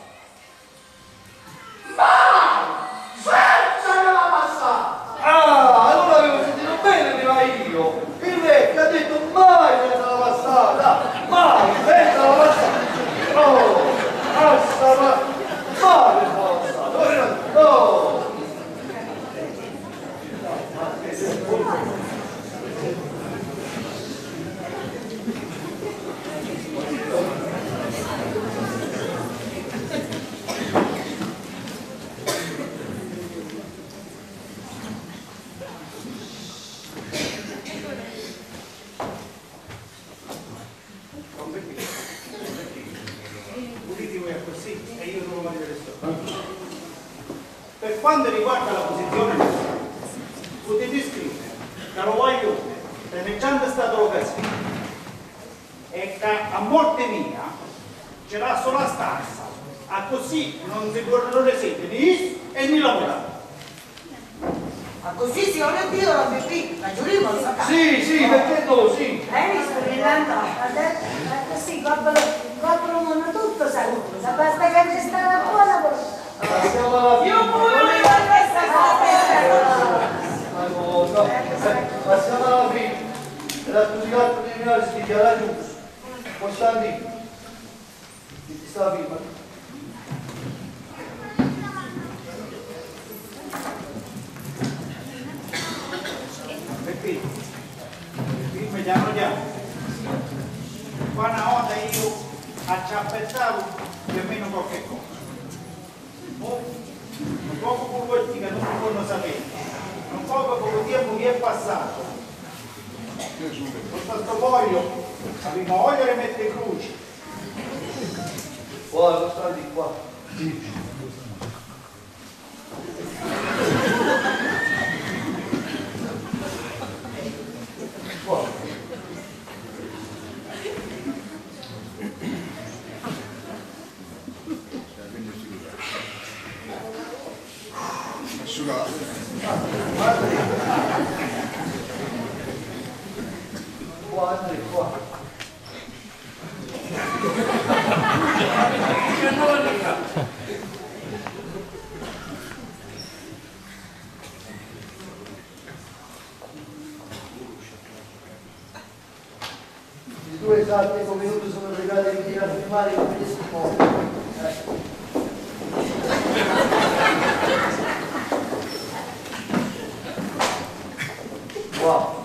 Ah, allora avevo sentito bene prima io. Il vecchio ha detto mai senza la passata, mai senza la passata. Oh, basta, ma mai senza la passata. Per quanto riguarda la posizione personale, potete scrivere che lo voglio peneggiante è stata l'occasione e che a morte mia c'era solo la stanza, a così non si corrono le sedi né is e né lavorare. Ma così si vuole Dio la Peppi, la giurimo lo sa. Sì, sì, perché no, sì. Hai visto che l'hanno così coprono tutto, sa, basta che ci sta la buona volontà. Passiamo alla fine. Io pure mi voglio questa Ma cosa? Passiamo alla fine. Era tutti gli altri criminali si dichiara giusto. Costantino. Ti sta viva. Perché? Qui piano piano. Qua una volta io acciappettavo più o meno qualche cosa. Un poco poco che non si possono sapere, un poco poco tempo che è passato. Con questo foglio abbiamo voglia di mettere croci. Guarda, sta di qua. Sì. Guarda. Asciugato. Qua, Andrea, qua. I due esatti minuti sono legati a firmare come testimoni. Eh. Wow.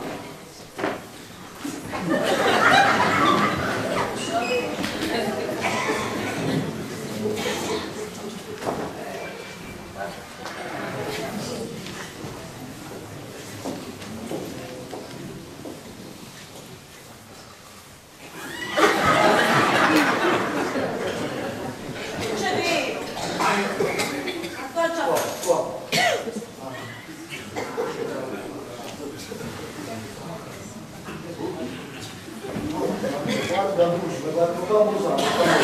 Guarda la luce, guarda come usato.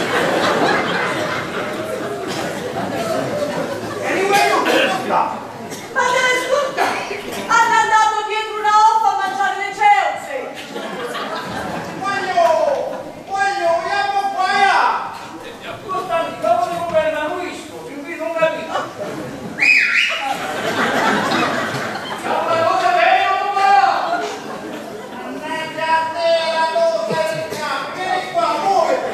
E rivenuto, Ma deve ascoltare! Hanno andato dietro una offa a mangiare le ceuze! voglio, voglio, vogliamo qua! Costantino, come devo prendere un rischio? Più qui non capisco. È una cosa vera o no? Mannaggia a te la cosa del campo, vieni qua, muovete!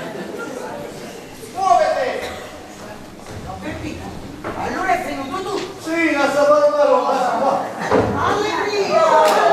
Muovete! No, Peppi, allora è venuto tu. Sì, la sapata roba, qua. Allegria!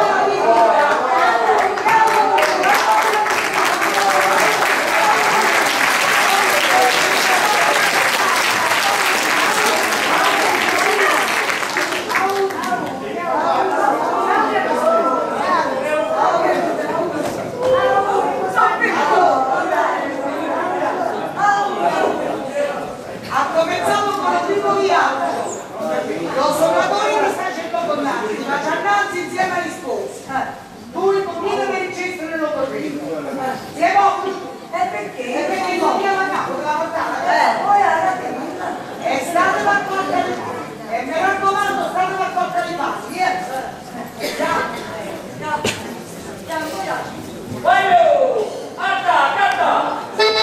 Ha cominciato con il primo viaggio. Lo sonatore mi sta facendo connati, ma c'è annanzi insieme agli sposi. Tu il pochino che ricevi nell'autorino. Si è morto. E perché? E perché non mi ha capo della portata. Eh, poi alla fine. E state d'accordo di passi. E mi raccomando, state d'accordo di passi, eh? Già. No, stiamo qua. Voglio! Attacca, attacca!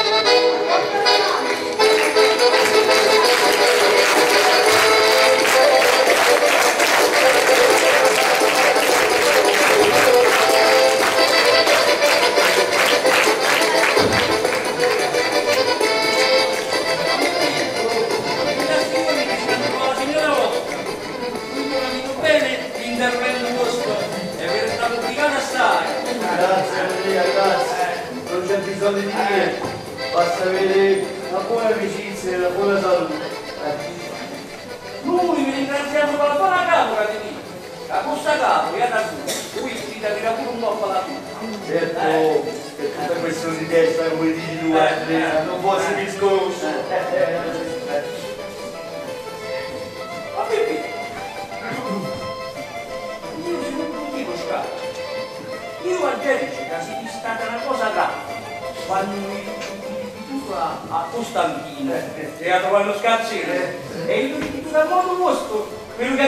L'intervento vostro è per stare pubblicato assai. Grazie Andrea, grazie. Non c'è bisogno di niente. Basta avere una buona amicizia e una buona salute. Eh. Noi vi ringraziamo per la buona camera di Dio. La costa capo e da su. Qui si tira pure un po' alla fine. Certo, è tutta questione di testa, come dici tu, Andrea. Non posso discorso. Va quando tu a, a Costantino e a trovare lo scazzino e lui ti dà modo vostro quello che